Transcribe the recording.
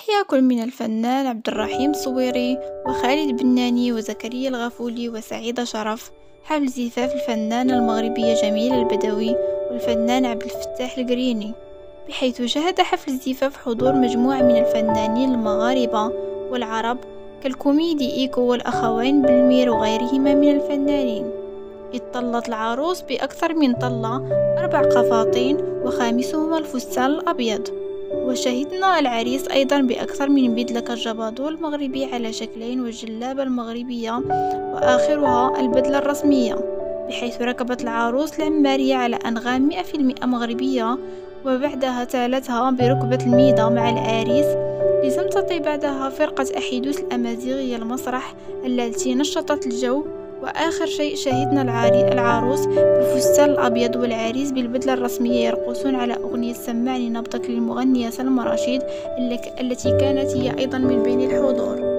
راح يكون من الفنان عبد الرحيم الصويري وخالد بناني وزكريا الغفولي وسعيدة شرف حفل زفاف الفنانة المغربية جميلة البدوي والفنان عبد الفتاح القريني، بحيث شهد حفل الزفاف حضور مجموعة من الفنانين المغاربة والعرب كالكوميدي إيكو والأخوين بالمير وغيرهما من الفنانين. اطلت العروس بأكثر من طلة 4 قفاطين وخامسهما الفستان الأبيض، وشهدنا العريس أيضا بأكثر من بدلة كالجبادو المغربي على شكلين والجلابة المغربية وآخرها البدلة الرسمية، بحيث ركبت العروس العمارية على أنغام 100% مغربية، وبعدها تالتها بركبة الميدة مع العريس لتمتطي بعدها فرقة أحيدوس الأمازيغية المسرح التي نشطت الجو. وآخر شيء شهدنا العروس بالفستان الأبيض والعريس بالبدلة الرسمية يرقصون على أغنية سمعني نبضك للمغنية سلمى رشيد التي كانت هي أيضا من بين الحضور.